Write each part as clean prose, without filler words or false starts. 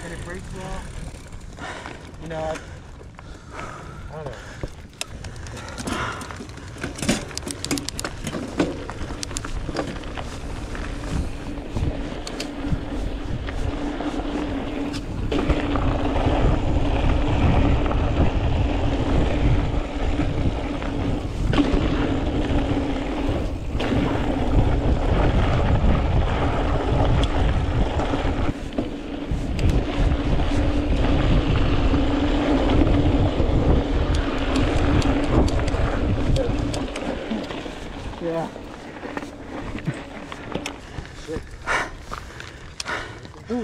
and it breaks well. You know, I don't know. Yeah. Shit. Ooh.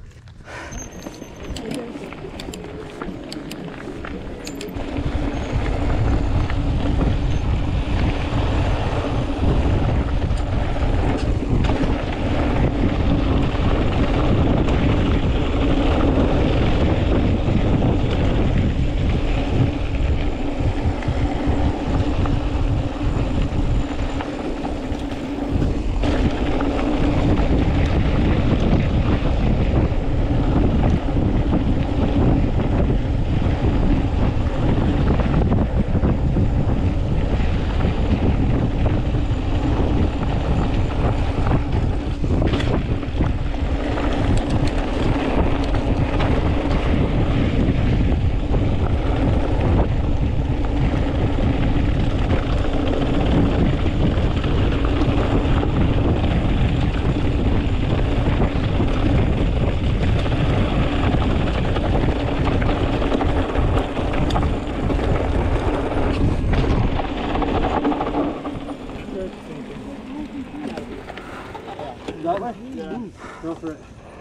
That way? Yeah. Go for it.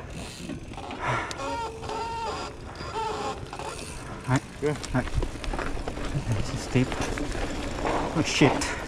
Alright. Good. Alright. It's steep. Oh shit.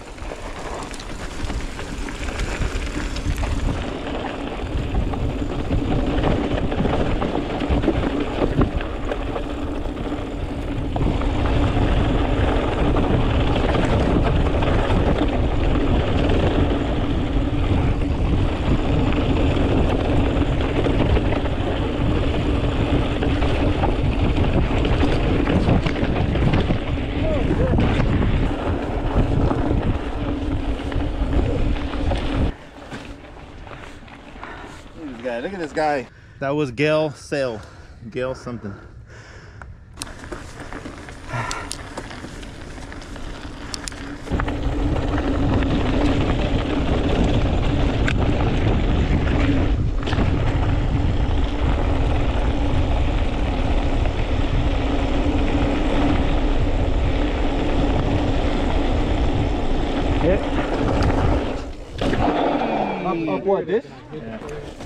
Look at this guy. That was Gale Sail. Gale something. Up what, this? Yeah.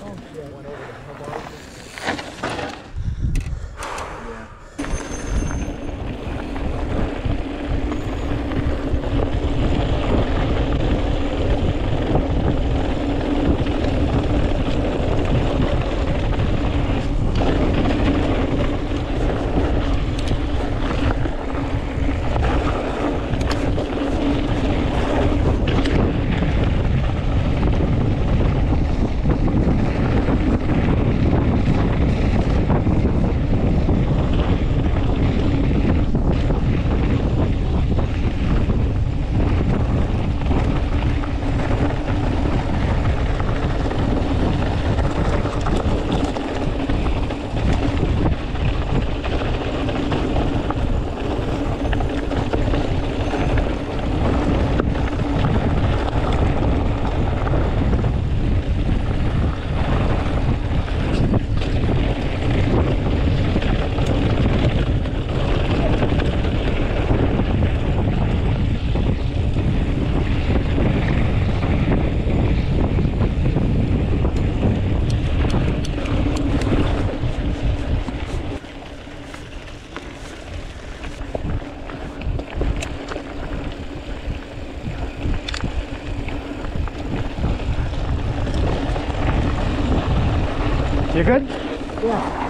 You good? Yeah.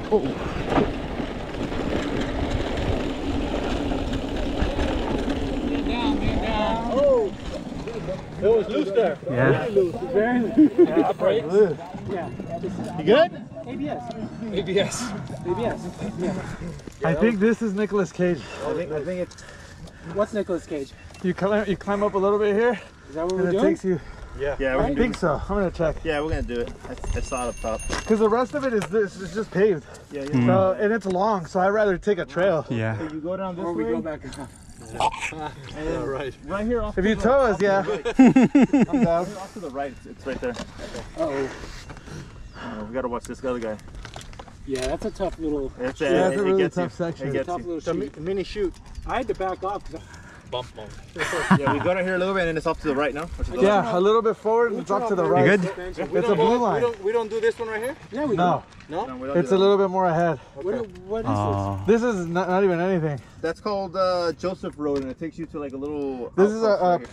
Oh, it was loose there. Yeah. Very loose. Yeah, brakes. Yeah. You good? ABS. ABS. ABS. Yeah. I think this is Nicolas Cage. I think it's. What's Nicolas Cage? You climb up a little bit here, Is that what and we're it doing? takes you. Yeah, we're I gonna do think it. so. I'm gonna check. Yeah, we're gonna do it. I saw it up top. Because the rest of it is this. It's just paved. Yeah, yeah. So, and it's long, so I'd rather take a trail. Yeah. You go down this Or we way. go back. Right here off. If you tow us, yeah. I'm down. Off to the right. It's right there. Uh-oh. We gotta watch this other guy. Yeah, that's a tough little, It's, Yeah, it's a it really gets tough you. section. It gets tough you. little shoot. Mini shoot. I had to back off because Yeah, we go down here a little bit and then it's off to the right now. Or to the left. Yeah, a little bit forward and it's up to the right. You good? It's a blue line. We don't do this one right here. yeah, we No, No, we don't do it's that a little bit more ahead. What is Oh. This is not even anything. That's called Joseph Road, and it takes you to like a little. This is outpost a- right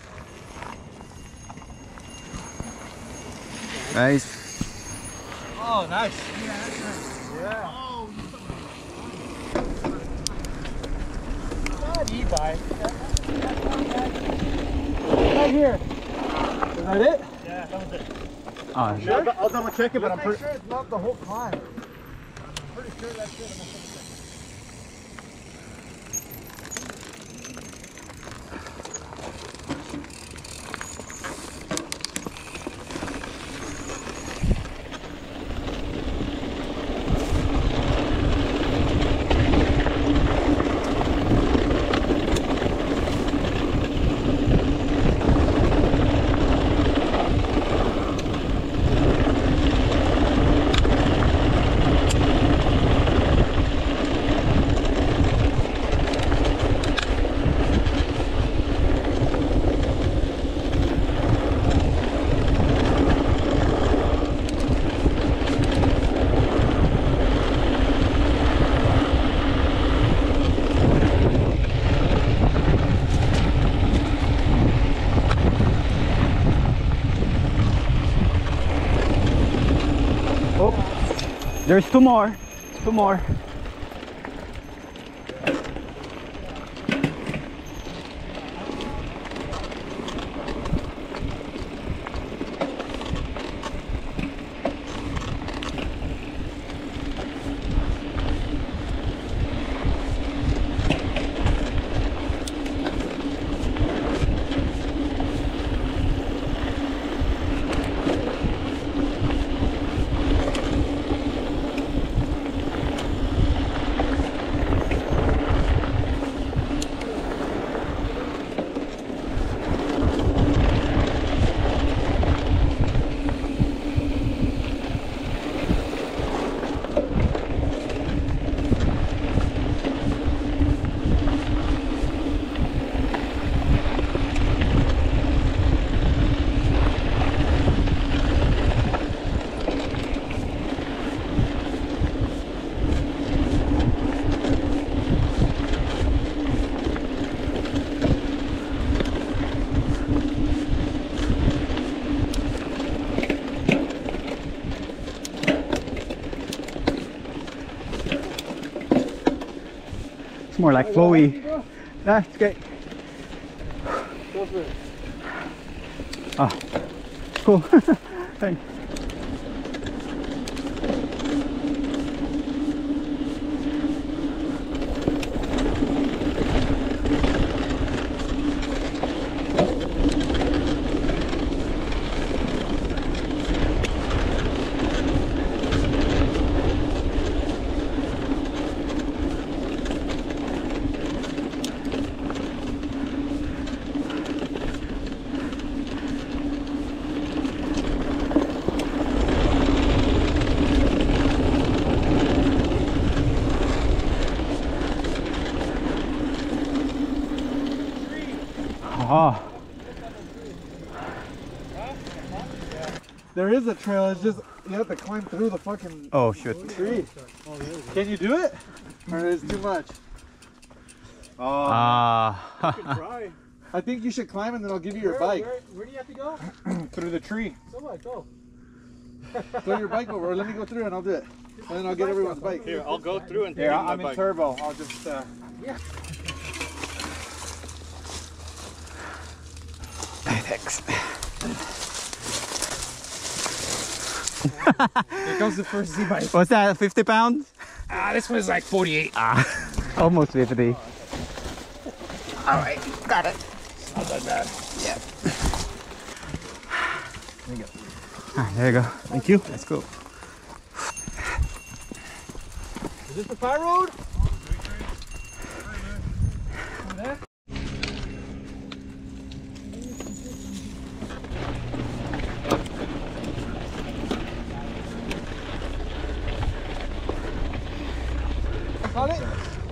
here. Nice. Oh, nice. e-bike? Right here. Is that it? Yeah, that was it. Oh, I'll double check it, but I'm Make pretty. sure it's not the whole climb. there's two more. Two more. It's more like flowy. Nah, it's great. Ah, cool. Thanks. Oh, There is a trail, it's just you have to climb through the fucking oh shoot. tree. Can you do it? Or is it too much? Ah. Try. I think you should climb and then I'll give you your bike. Where do you have to go? Through the tree. So what? Go. Throw your bike over, let me go through and I'll do it. And then I'll get everyone's bike. Here, I'll go through and Here, take my I'm in bike. turbo. I'll just. Thanks. Here comes the first Z-bike. What's that, 50 pounds? This one's like 48. Almost 50. Alright, got it. Not that bad. Yeah. There you go. Thank you. Let's go. Is this the fire road? Got it?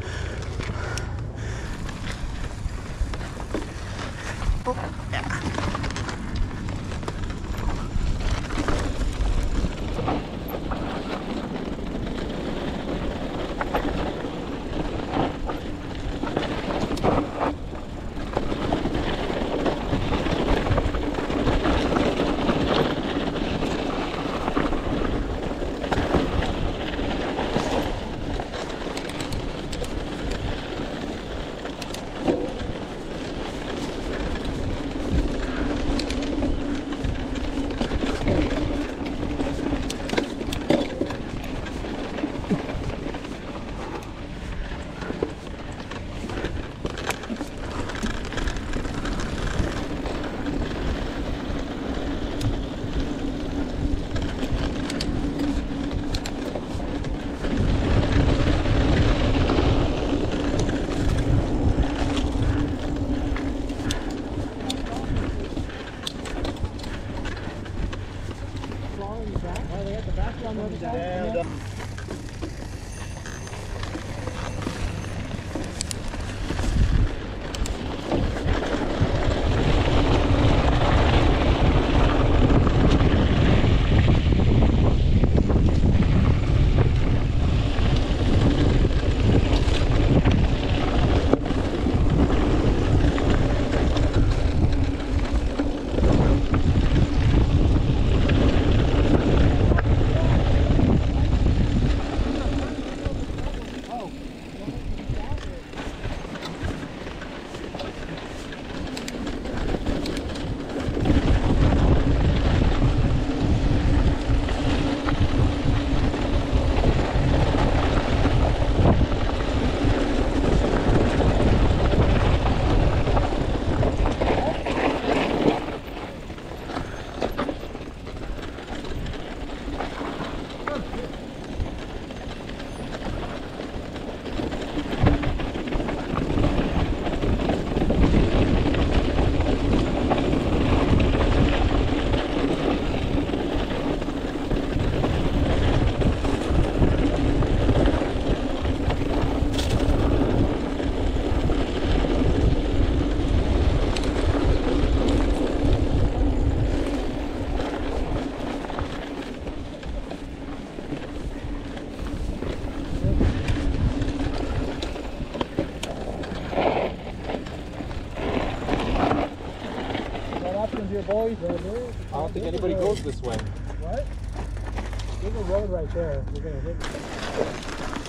Boys, I don't think anybody goes this way. What? There's a road right there. We're gonna hit it.